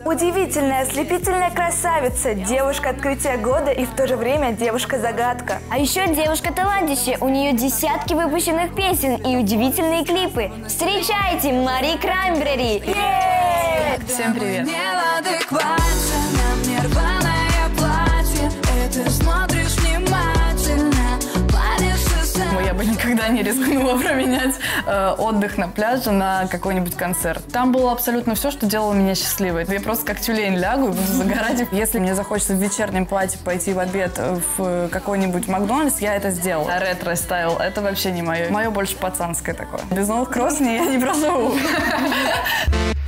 Удивительная, ослепительная красавица, девушка открытия года и в то же время девушка-загадка. А еще девушка-талантище, у нее десятки выпущенных песен и удивительные клипы. Встречайте, Мари Краймбрери! Всем привет! Я бы никогда не рискнула променять отдых на пляже на какой-нибудь концерт. Там было абсолютно все, что делало меня счастливой. Я просто как тюлень лягу и буду загорать. Если мне захочется в вечернем платье пойти в обед в какой-нибудь Макдональдс, я это сделала. Ретро-стайл — это вообще не мое. Мое больше пацанское такое. Без новых кросс я не проживу.